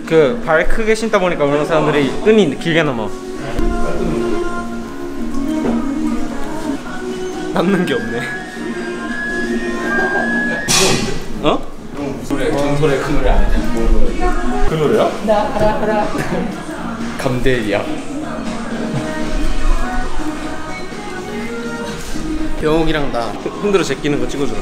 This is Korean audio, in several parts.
그 발 크게 신다 보니까 그런 사람들이 끈이 길게 넘어. 남는 게 없네. 어? 노래 전설의 그 노래 아니야? 그 노래야? 나 하라 감대리야. 병욱이랑 나 흔들어 제끼는 거 찍어줘.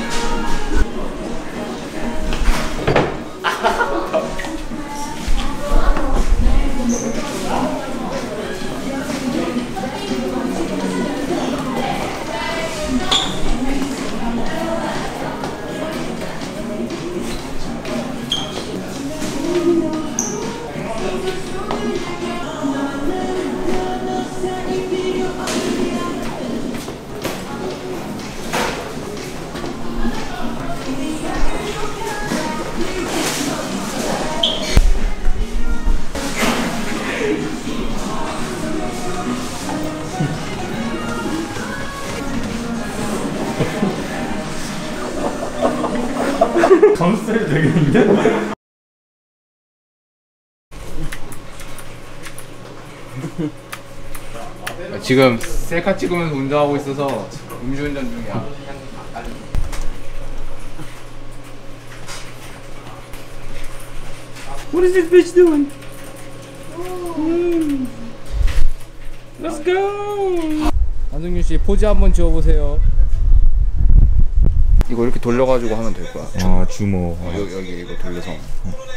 감스를 되겠는데? 지금 셀카 찍으면서 운전하고 있어서 음주운전 중이야. What is this bitch doing? Let's go. 안승준 씨 포즈 한번 지어보세요. 이거 이렇게 돌려가지고 하면 될 거야. 아 주모. 여기 이거 돌려서.